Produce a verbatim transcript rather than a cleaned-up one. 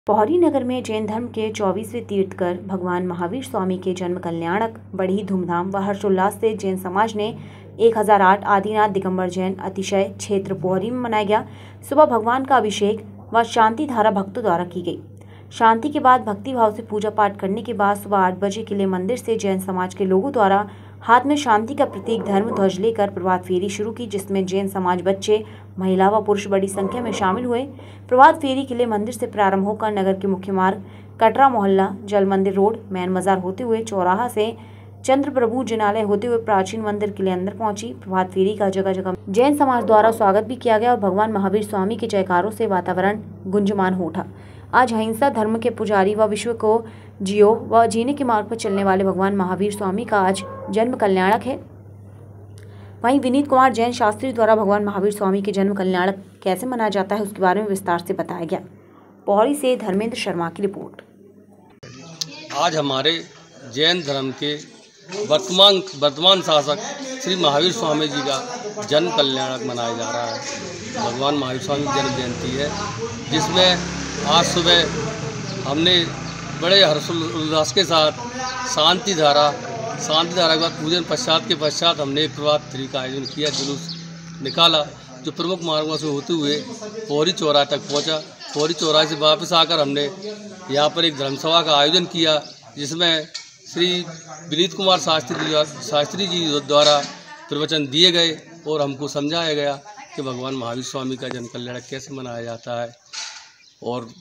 पौड़ी नगर में जैन धर्म के चौबीसवें तीर्थकर भगवान महावीर स्वामी के जन्म कल्याणक बड़ी धूमधाम व हर्षोल्लास से जैन समाज ने एक हज़ार आठ आदिनाथ दिगंबर जैन अतिशय क्षेत्र पौड़ी में मनाया गया। सुबह भगवान का अभिषेक व शांति धारा भक्तों द्वारा की गई। शांति के बाद भक्ति भाव से पूजा पाठ करने के बाद सुबह आठ बजे किले मंदिर से जैन समाज के लोगों द्वारा हाथ में शांति का प्रतीक धर्म ध्वज लेकर प्रभात फेरी शुरू की, जिसमें जैन समाज बच्चे, महिला व पुरुष बड़ी संख्या में शामिल हुए। प्रभात फेरी किले मंदिर से प्रारंभ होकर नगर के मुख्य मार्ग कटरा मोहल्ला, जल मंदिर रोड, मैन बाजार होते हुए चौराहा से चंद्र प्रभु जिनालय होते हुए प्राचीन मंदिर किले अंदर पहुंची। प्रभात फेरी का जगह जगह जैन समाज द्वारा स्वागत भी किया गया और भगवान महावीर स्वामी के जयकारों से वातावरण गुंजमान हो उठा। आज अहिंसा धर्म के पुजारी व विश्व को जियो व जीने के मार्ग पर चलने वाले भगवान महावीर स्वामी का आज जन्म कल्याणक है। वहीं विनीत कुमार जैन शास्त्री द्वारा भगवान महावीर स्वामी के जन्म कल्याणक कैसे मनाया जाता है उसके बारे में विस्तार से बताया गया। पौड़ी से धर्मेंद्र शर्मा की रिपोर्ट। आज हमारे जैन धर्म के वर्तमान वर्तमान शासक श्री महावीर स्वामी जी का जन्म कल्याणक मनाया जा रहा है। भगवान महावीर स्वामी की जन्म जयंती है, जिसमें आज सुबह हमने बड़े हर्षोल्लास के साथ शांति धारा शांति धारा के बाद पूजन पश्चात के पश्चात हमने एक प्रभात फेरी का आयोजन किया। जुलूस निकाला जो प्रमुख मार्गों से होते हुए पौड़ी चौराहे तक पहुंचा। पौड़ी चौराहे से वापस आकर हमने यहाँ पर एक धर्मसभा का आयोजन किया, जिसमें श्री विनीत कुमार शास्त्री शास्त्री जी द्वारा प्रवचन दिए गए और हमको समझाया गया कि भगवान महावीर स्वामी का जन्म कल्याणक कैसे मनाया जाता है। और